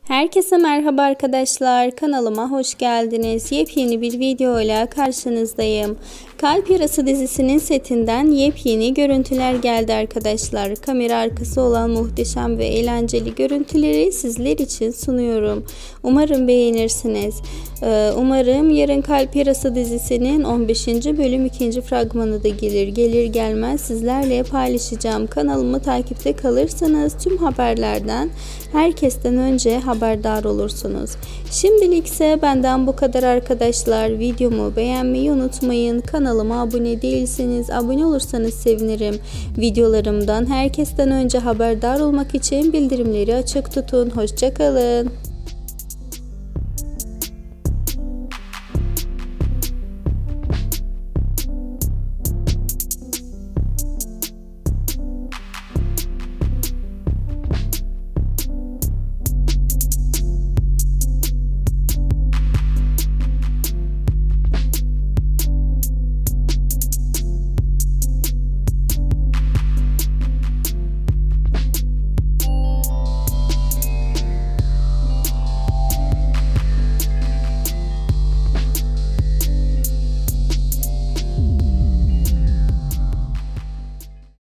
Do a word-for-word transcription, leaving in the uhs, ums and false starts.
Herkese merhaba arkadaşlar, kanalıma hoş geldiniz. Yepyeni bir video ile karşınızdayım. Kalp Yarası dizisinin setinden yepyeni görüntüler geldi arkadaşlar. Kamera arkası olan muhteşem ve eğlenceli görüntüleri sizler için sunuyorum. Umarım beğenirsiniz. Umarım yarın Kalp Yarası dizisinin on beşinci bölüm ikinci fragmanı da gelir. Gelir gelmez sizlerle paylaşacağım. Kanalımı takipte kalırsanız tüm haberlerden herkesten önce haberdar olursunuz. Şimdilik ise benden bu kadar arkadaşlar. Videomu beğenmeyi unutmayın. Kanalıma abone değilseniz abone olursanız sevinirim. Videolarımdan herkesten önce haberdar olmak için bildirimleri açık tutun. Hoşça kalın.